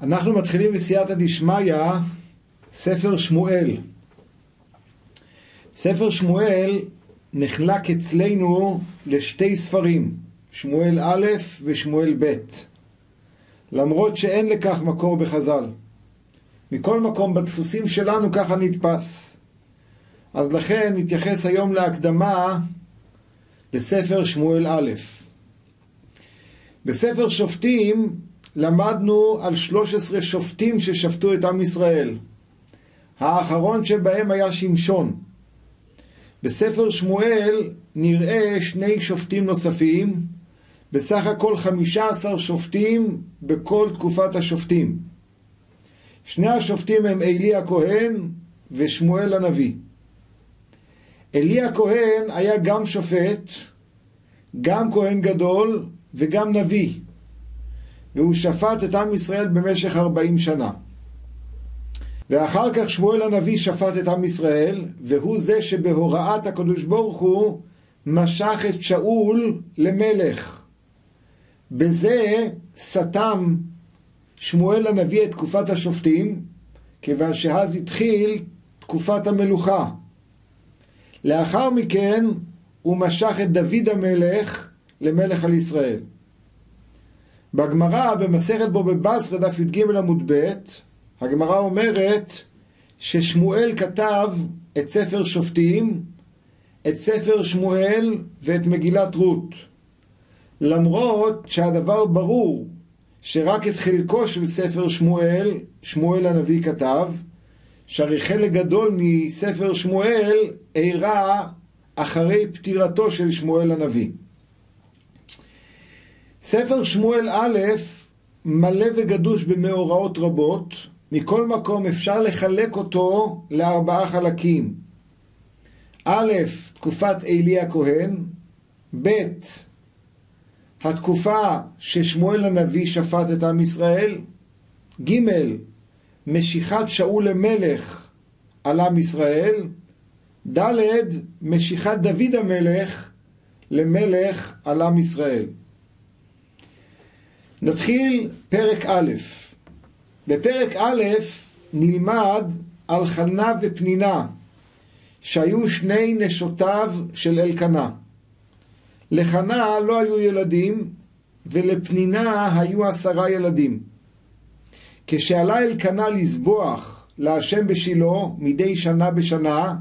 אנחנו מתחילים בסייעתא דשמיא, ספר שמואל. ספר שמואל נחלק אצלנו לשתי ספרים, שמואל א' ושמואל ב', למרות שאין לכך מקור בחז"ל. מכל מקום בדפוסים שלנו ככה נתפס. אז לכן נתייחס היום להקדמה לספר שמואל א'. בספר שופטים למדנו על 13 שופטים ששפטו את עם ישראל. האחרון שבהם היה שמשון. בספר שמואל נראה 2 שופטים נוספים, בסך הכל 15 שופטים בכל תקופת השופטים. 2 השופטים הם אלי הכהן ושמואל הנביא. אלי הכהן היה גם שופט, גם כהן גדול וגם נביא, והוא שפט את עם ישראל במשך 40 שנה. ואחר כך שמואל הנביא שפט את עם ישראל, והוא זה שבהוראת הקדוש ברוך הוא משך את שאול למלך. בזה סתם שמואל הנביא את תקופת השופטים, כיוון שאז התחיל תקופת המלוכה. לאחר מכן הוא משך את דוד המלך למלך על ישראל. בגמרא במסכת בבא בסרא דף י"ג עמוד ב', הגמרא אומרת ששמואל כתב את ספר שופטים, את ספר שמואל ואת מגילת רות. למרות שהדבר ברור שרק את חלקו של ספר שמואל, שמואל הנביא כתב, שהרי חלק גדול מספר שמואל אירע אחרי פטירתו של שמואל הנביא. ספר שמואל א' מלא וגדוש במאורעות רבות. מכל מקום אפשר לחלק אותו ל4 חלקים. א', תקופת אלי הכהן. ב', התקופה ששמואל הנביא שפט את עם ישראל. ג', משיכת שאול למלך על עם ישראל. ד', משיכת דוד המלך למלך על עם ישראל. נתחיל פרק א'. בפרק א' נלמד על חנה ופנינה, שהיו 2 נשותיו של אלקנה. לחנה לא היו ילדים, ולפנינה היו 10 ילדים. כשעלה אלקנה לזבוח להשם בשילה מדי שנה בשנה,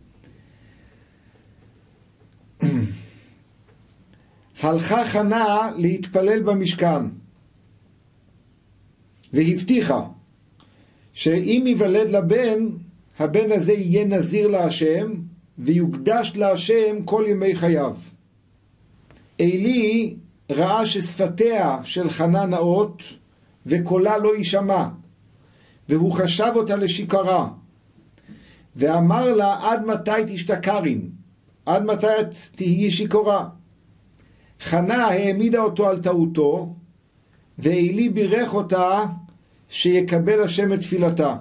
הלכה חנה להתפלל במשכן, והבטיחה שאם ייוולד לבן, הבן הזה יהיה נזיר להשם, ויוקדש להשם כל ימי חייו. אלי ראה ששפתיה של חנה נאות, וקולה לא יישמע, והוא חשב אותה לשיקרה, ואמר לה, עד מתי תשתכרין? עד מתי תהיי שיכורה? חנה העמידה אותו על טעותו, ואלי בירך אותה שיקבל השם את תפילתה.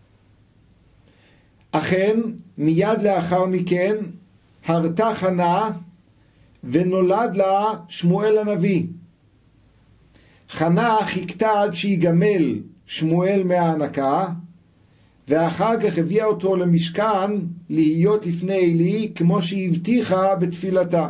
אכן, מיד לאחר מכן, הרתה חנה, ונולד לה שמואל הנביא. חנה חיכתה עד שיגמל שמואל מההנקה, ואחר כך הביאה אותו למשכן להיות לפני אלי, כמו שהבטיחה בתפילתה.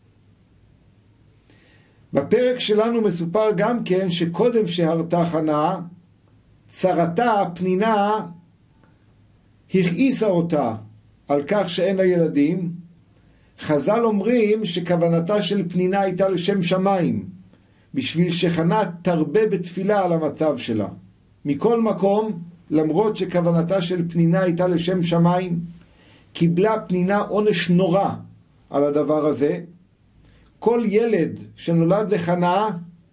בפרק שלנו מסופר גם כן שקודם שהרתה חנה, צרתה פנינה הכעיסה אותה על כך שאין לה ילדים. חז"ל אומרים שכוונתה של פנינה הייתה לשם שמיים, בשביל שחנה תרבה בתפילה על המצב שלה. מכל מקום, למרות שכוונתה של פנינה הייתה לשם שמיים, קיבלה פנינה עונש נורא על הדבר הזה. כל ילד שנולד לחנה,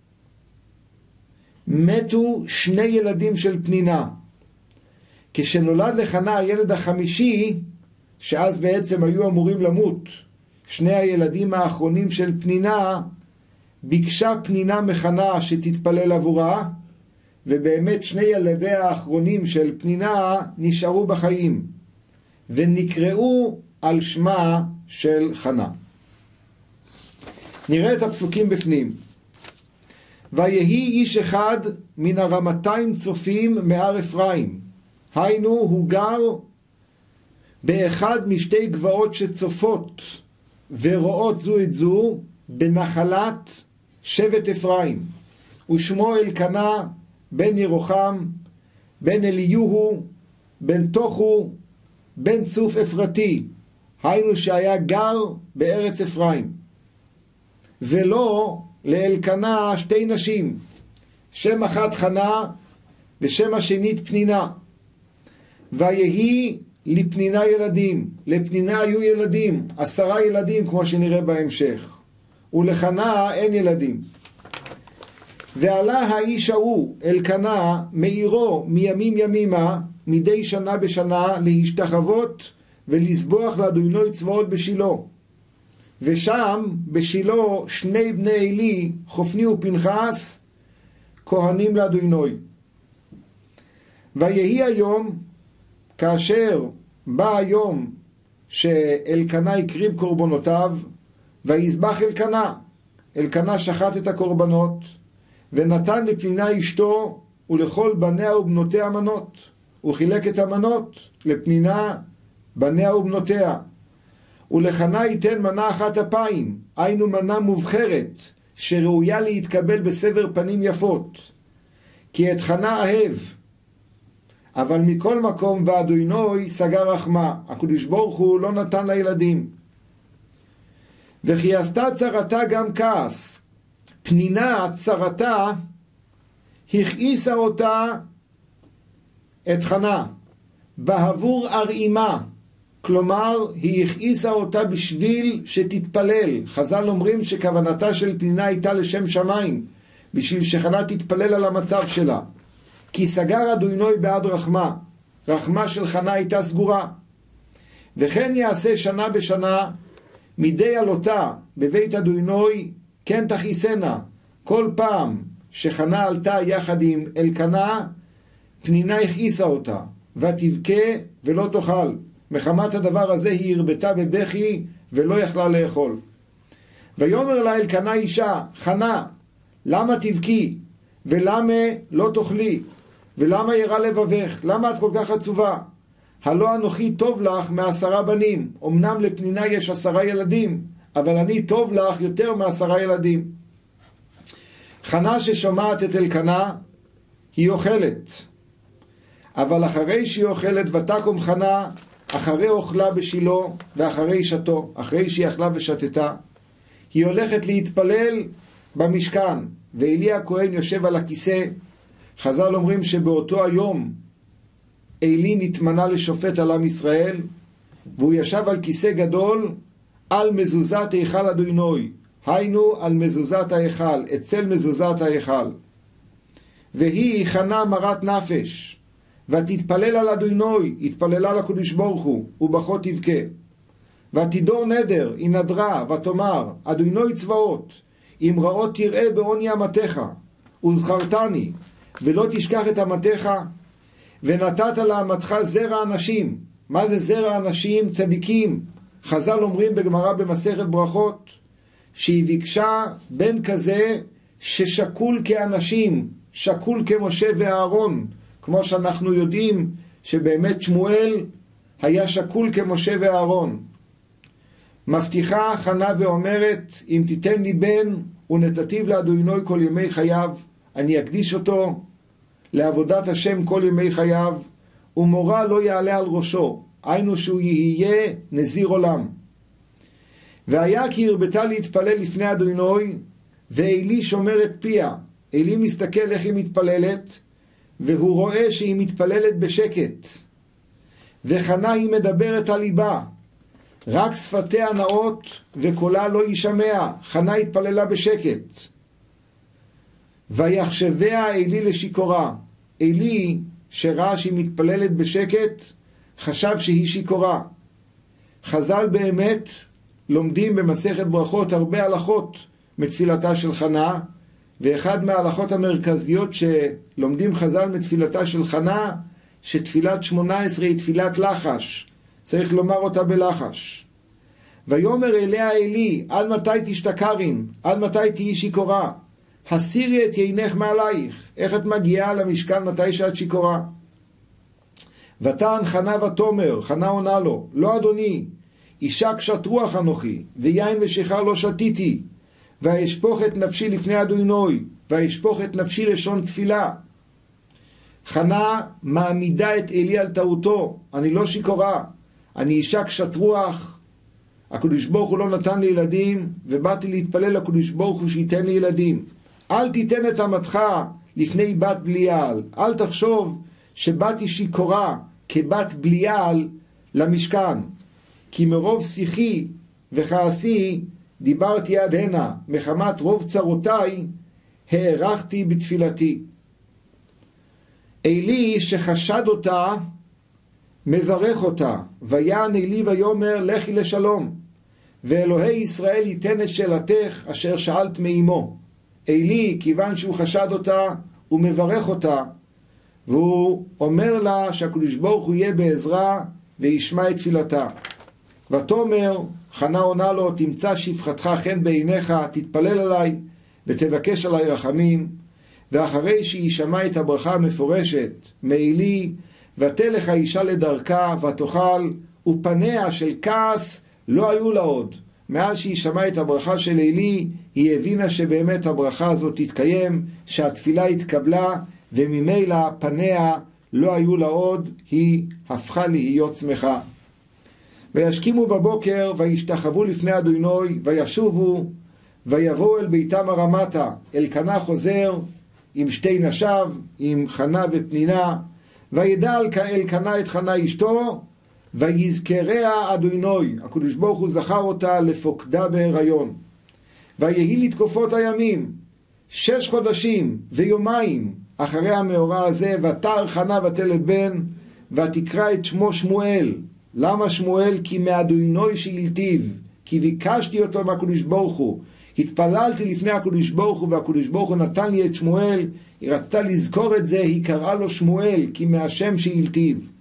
מתו 2 ילדים של פנינה. כשנולד לחנה הילד החמישי, שאז בעצם היו אמורים למות 2 הילדים האחרונים של פנינה, ביקשה פנינה מחנה שתתפלל עבורה, ובאמת 2 ילדיה האחרונים של פנינה נשארו בחיים, ונקראו על שמה של חנה. נראה את הפסוקים בפנים. ויהי איש אחד מן הרמתיים צופים מהר אפרים, היינו הוא גר באחד משתי גבעות שצופות ורואות זו את זו בנחלת שבט אפרים, ושמו אלקנה בן ירוחם בן אליהו בן תוכו בן צוף אפרתי, היינו שהיה גר בארץ אפרים. ולא לאלקנה שתי נשים, שם אחת חנה ושם השנית פנינה. ויהי לפנינה ילדים, לפנינה היו ילדים, 10 ילדים כמו שנראה בהמשך, ולחנה אין ילדים. ועלה האיש ההוא אלקנה מעירו מימים ימימה מדי שנה בשנה להשתחוות ולסבוח לאדוני צבאות בשילה. ושם בשילה 2 בני עלי חופני ופנחס כהנים לאדוני. ויהי היום כאשר בא היום שאלקנה הקריב קורבנותיו, ויזבח אלקנה שחט את הקורבנות ונתן לפנינה אשתו ולכל בניה ובנותיה מנות, הוא חילק את המנות לפנינה בניה ובנותיה. ולחנה ייתן מנה 1 אפיים, היינו מנה מובחרת שראויה להתקבל בסבר פנים יפות, כי את חנה אהב. אבל מכל מקום ואדוני סגר רחמה, הקדוש ברוך הוא לא נתן לה ילדים. וכי עשתה צרתה גם כעס, פנינה צרתה הכעיסה אותה את חנה בעבור ארעימה, כלומר היא הכעיסה אותה בשביל שתתפלל. חז"ל אומרים שכוונתה של פנינה הייתה לשם שמיים, בשביל שחנה תתפלל על המצב שלה, כי סגר אדוני בעד רחמה, רחמה של חנה הייתה סגורה. וכן יעשה שנה בשנה מדי עלותה בבית אדוני כן תכיסנה, כל פעם שחנה עלתה יחד עם אלקנה פנינה הכעיסה אותה ותבכה ולא תאכל. מחמת הדבר הזה היא הרבתה בבכי ולא יכלה לאכול. ויאמר לה אלקנה אישה, חנה, למה תבכי ולמה לא תאכלי ולמה ירא לבבך? למה את כל כך עצובה? הלא אנוכי טוב לך מ10 בנים. אמנם לפנינה יש 10 ילדים, אבל אני טוב לך יותר מ10 ילדים. חנה ששומעת את אלקנה היא אוכלת, אבל אחרי שהיא אוכלת ותקום חנה אחרי אוכלה בשילה ואחרי שתו, אחרי שהיא אכלה ושתתה, היא הולכת להתפלל במשכן, ואלי הכהן יושב על הכיסא. חז"ל אומרים שבאותו היום אלי נתמנה לשופט על עם ישראל, והוא ישב על כיסא גדול על מזוזת היכל אדוני, היינו על מזוזת ההיכל, אצל מזוזת ההיכל. והיא חנה מרת נפש ותתפלל על אדוני, התפללה לקדוש ברוך הוא, ובכה תבכה. ותדור נדר, היא נדרה ותאמר, אדוני צבאות, אם רעות תראה בעוני אמתך וזכרתני ולא תשכח את אמתך, ונתת לאמתך זרע אנשים. מה זה זרע אנשים? צדיקים. חז"ל אומרים בגמרא במסכת ברכות שהיא ביקשה בן כזה ששקול כאנשים, שקול כמשה ואהרון, כמו שאנחנו יודעים שבאמת שמואל היה שקול כמשה ואהרון. מבטיחה חנה ואומרת, אם תיתן לי בן ונתתיו לאדוני כל ימי חייו, אני אקדיש אותו לעבודת השם כל ימי חייו, ומורה לא יעלה על ראשו, היינו שהוא יהיה נזיר עולם. והיה כי הרבתה להתפלל לפני אדוני, ואלי שומר את פיה. אלי מסתכל איך היא מתפללת, והוא רואה שהיא מתפללת בשקט, וחנה היא מדברת על ליבה, רק שפתיה נאות וקולה לא יישמע. חנה התפללה בשקט. ויחשביה אלי לשיכורה. אלי שראה שהיא מתפללת בשקט חשב שהיא שיכורה. חז"ל באמת לומדים במסכת ברכות הרבה הלכות מתפילתה של חנה, ואחד מההלכות המרכזיות שלומדים חז"ל מתפילתה של חנה, שתפילת 18 היא תפילת לחש, צריך לומר אותה בלחש. ויאמר אליה אלי, עד מתי תשתכרין? עד מתי תהי שיכורה? הסירי את עינך מעלייך. איך את מגיעה למשכן מתי שאת שיכורה? ותען חנה ותאמר, חנה עונה לו, לא אדוני, אישה קשת רוח אנוכי, ויין ושיכר לא שתיתי, ואשפוך את נפשי לפני אדוני, ואשפוך את נפשי לשון תפילה. חנה מעמידה את אלי על טעותו, אני לא שיכורה, אני אישה קשת רוח, הקדוש ברוך הוא לא נתן לי ילדים, ובאתי להתפלל לקדוש ברוך הוא שייתן לי ילדים. אל תיתן את אמתך לפני בת בליעל, אל תחשוב שבאתי שיכורה כבת בליעל למשכן, כי מרוב שיחי וכעסי דיברתי עד הנה, מחמת רוב צרותיי הערכתי בתפילתי. אלי שחשד אותה מברך אותה, ויען אלי ויאמר לכי לשלום, ואלוהי ישראל ייתן את שאלתך אשר שאלת מאמו. אלי, כיוון שהוא חשד אותה, הוא מברך אותה, והוא אומר לה שהקדוש ברוך הוא יהיה בעזרה וישמע את תפילתה. ותאמר, חנה עונה לו, תמצא שפחתך חן בעיניך, תתפלל עליי ותבקש עליי רחמים. ואחרי שהיא שמעה את הברכה המפורשת מאלי, ותלך האישה לדרכה ותאכל, ופניה של כעס לא היו לה עוד. מאז שהיא שמעה את הברכה של אלי, היא הבינה שבאמת הברכה הזאת תתקיים, שהתפילה התקבלה, וממילא פניה לא היו לה עוד, היא הפכה להיות שמחה. וישכימו בבוקר, וישתחוו לפני אדוני, וישובו, ויבואו אל ביתם הרמתה. אלקנה חוזר עם שתי נשיו, עם חנה ופנינה, וידע אלקנה את חנה אשתו, ויזכריה אדוני. הקדוש ברוך הוא זכר אותה לפוקדה בהיריון. ויהי לתקופות הימים 6 חודשים ויומיים אחרי המאורע הזה, ותער חנה ותלד בן, ותקרא את שמו שמואל. למה שמואל? כי מאדוני שהלטיב, כי ביקשתי אותו מהקדוש ברוך הוא, התפללתי לפני הקדוש ברוך הוא, והקדוש ברוך הוא נתן לי את שמואל. היא רצתה לזכור את זה, היא קראה לו שמואל, כי מהשם שהלטיב.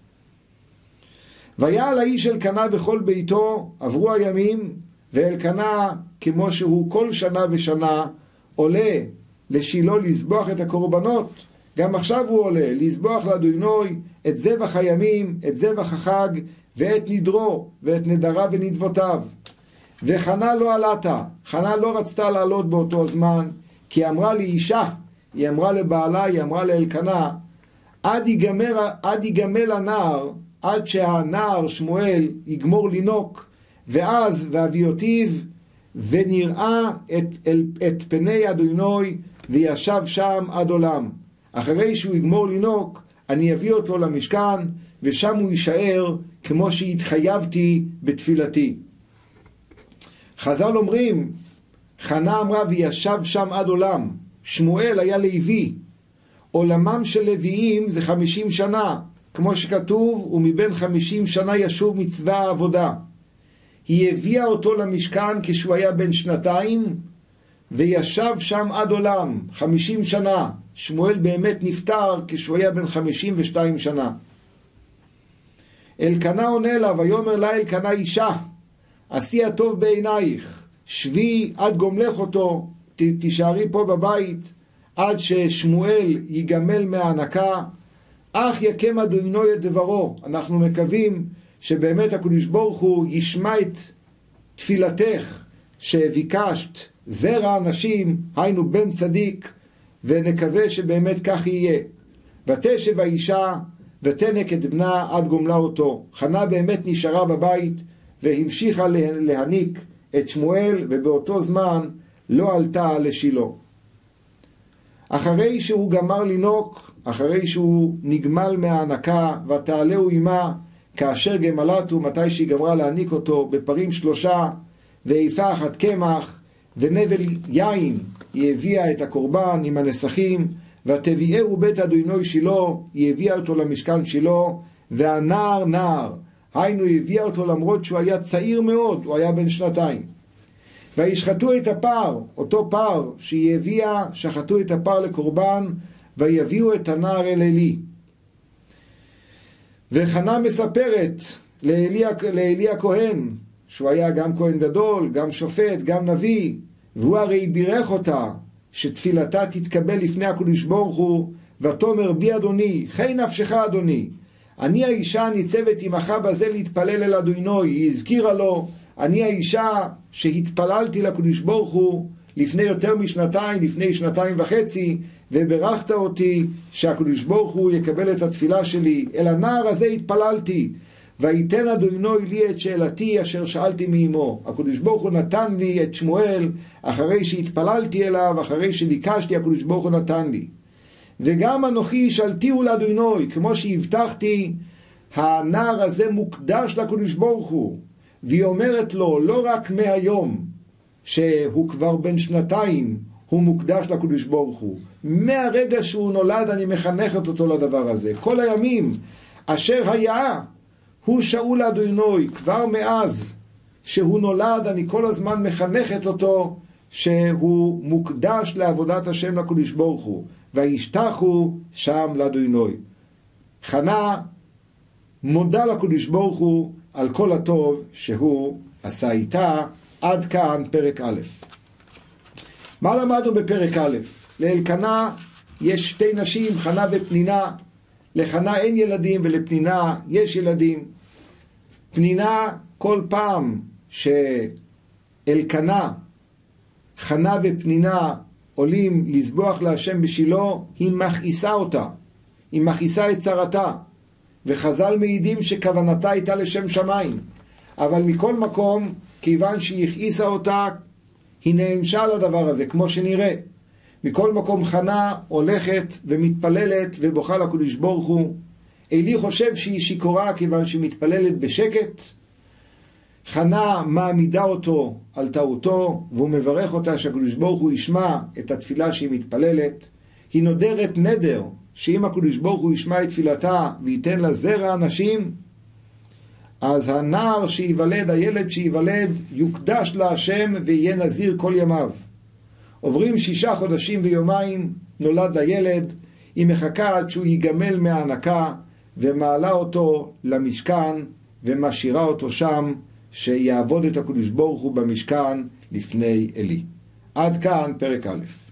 ויעל האיש אלקנה וכל ביתו, עברו הימים, ואלקנה, כמו שהוא כל שנה ושנה עולה לשילה לזבוח את הקורבנות, גם עכשיו הוא עולה לזבוח לאדוני את זבח הימים, את זבח החג, ואת נדרו, ואת נדרה ונדבותיו. וחנה לא עלתה, חנה לא רצתה לעלות באותו הזמן, כי אמרה לי אישה, היא אמרה לבעלה, היא אמרה לאלקנה, עד יגמל הנער, עד שהנער שמואל יגמור לינוק, ואז ואביותיו, ונראה את פני אדוני, וישב שם עד עולם. אחרי שהוא יגמור לינוק, אני אביא אותו למשכן, ושם הוא יישאר כמו שהתחייבתי בתפילתי. חז"ל אומרים, חנה אמרה וישב שם עד עולם. שמואל היה לוי. עולמם של לוויים זה 50 שנה, כמו שכתוב, ומבין 50 שנה ישוב מצווה העבודה. היא הביאה אותו למשכן כשהוא היה בן 2, וישב שם עד עולם, 50 שנה. שמואל באמת נפטר כשהוא היה בן 52 שנה. אלקנה עונה לה, ויאמר לה אלקנה אישה, עשי הטוב בעינייך, שבי עד גומלך אותו, תישארי פה בבית, עד ששמואל יגמל מהענקה, אך יקם אדוני את דברו. אנחנו מקווים שבאמת הקדוש ברוך הוא ישמע את תפילתך שביקשת, זרע אנשים, היינו בן צדיק, ונקווה שבאמת כך יהיה. ותשב האישה ותנק את בנה עד גומלה אותו. חנה באמת נשארה בבית והמשיכה להניק את שמואל, ובאותו זמן לא עלתה לשילה. אחרי שהוא גמר לינוק, אחרי שהוא נגמל מהענקה, ותעלהו עמה כאשר גמלתו, מתי שהיא גמרה להניק אותו, בפרים 3 ואיפה 1 קמח ונבל יין, היא הביאה את הקורבן עם הנסכים, ותביאהו בית אדוני שילה, היא הביאה אותו למשכן שילה, והנער נער, היינו היא הביאה אותו למרות שהוא היה צעיר מאוד, הוא היה בן 2. וישחטו את הפר, אותו פר שהיא הביאה, שחטו את הפר לקורבן, ויביאו את הנער אל אלי. וחנה מספרת לאלי הכהן, שהוא היה גם כהן גדול, גם שופט, גם נביא, והוא הרי בירך אותה, שתפילתה תתקבל לפני הקדוש ברוך הוא, ותאמר בי אדוני, חי נפשך אדוני. אני האישה הניצבת עמך בזה להתפלל אל אדוני. היא הזכירה לו, אני האישה שהתפללתי לקדוש ברוך הוא לפני יותר משנתיים, לפני 2.5 שנים, וברכת אותי שהקדוש ברוך הוא יקבל את התפילה שלי. אל הנער הזה התפללתי, ויתן אדוני לי את שאלתי אשר שאלתי מאמו. הקדוש ברוך הוא נתן לי את שמואל אחרי שהתפללתי אליו, אחרי שביקשתי, הקדוש ברוך הוא נתן לי. וגם אנוכי שאלתיהו לאדוני, כמו שהבטחתי, הנער הזה מוקדש לקדוש ברוך הוא. והיא אומרת לו, לא רק מהיום שהוא כבר בן 2 הוא מוקדש לקדוש ברוך הוא, מהרגע שהוא נולד אני מחנכת אותו לדבר הזה. כל הימים אשר היה הוא שאול אדוני, כבר מאז שהוא נולד אני כל הזמן מחנכת אותו שהוא מוקדש לעבודת השם לקדוש ברוך הוא. וישתחו שם לאדוני. חנה מודה לקדוש ברוך הוא על כל הטוב שהוא עשה איתה. עד כאן פרק א'. מה למדנו בפרק א'? לאלקנה יש 2 נשים, חנה ופנינה. לחנה אין ילדים ולפנינה יש ילדים. פנינה, כל פעם שאלקנה, חנה ופנינה עולים לזבוח להשם בשילה, היא מכעיסה אותה, היא מכעיסה את צרתה, וחז"ל מעידים שכוונתה הייתה לשם שמיים. אבל מכל מקום, כיוון שהיא הכעיסה אותה, היא נענשה על הדבר הזה, כמו שנראה. מכל מקום חנה הולכת ומתפללת ובוכה לקדוש ברוך הוא. אלי חושב שהיא שיכורה כיוון שהיא מתפללת בשקט. חנה מעמידה אותו על טעותו, והוא מברך אותה שהקדוש ברוך הוא ישמע את התפילה שהיא מתפללת. היא נודרת נדר שאם הקדוש ברוך הוא ישמע את תפילתה וייתן לה זרע אנשים, אז הנער שיוולד, הילד שיוולד, יוקדש להשם ויהיה נזיר כל ימיו. עוברים 6 חודשים ויומיים, נולד הילד, היא מחכה עד שהוא ייגמל מההנקה, ומעלה אותו למשכן, ומשאירה אותו שם, שיעבוד את הקדוש ברוך הוא במשכן לפני אלי. עד כאן פרק א'.